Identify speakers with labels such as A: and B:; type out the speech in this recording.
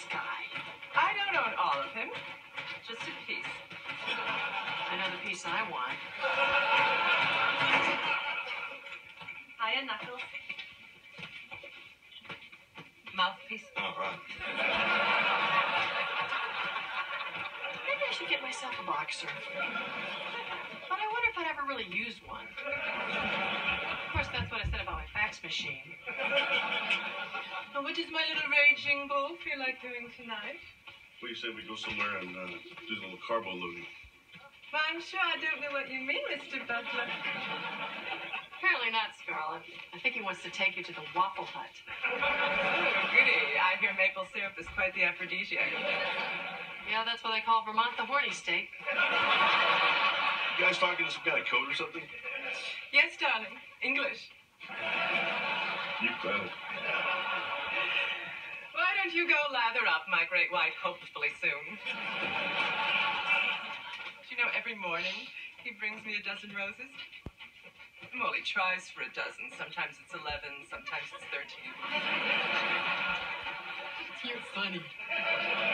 A: guy?
B: I don't own all of him. Just a piece.
A: I know the piece I want.
B: Hiya, Knuckles. Mouthpiece.
C: All right.
A: Maybe I should get myself a boxer. But I wonder if I'd ever really use one. Of course, that's what I said about my fax machine.
B: Well, what does my little raging bull feel like doing tonight?
C: Well, you said we go somewhere and do a little carbo loading.
B: Well, I'm sure I don't know what you mean, Mr. Butler.
A: Apparently not, Scarlet. I think he wants to take you to the Waffle Hut.
B: Oh, goody. I hear maple syrup is quite the aphrodisiac.
A: Yeah, that's what they call Vermont the horny state.
C: You guys talking to some kind of code or something?
B: Yes, darling. English.
C: You better.
B: Why don't you go lather up, my great white, hopefully soon? Do you know, every morning he brings me a dozen roses. Well, he tries for a dozen. Sometimes it's 11, sometimes it's 13.
A: You're funny.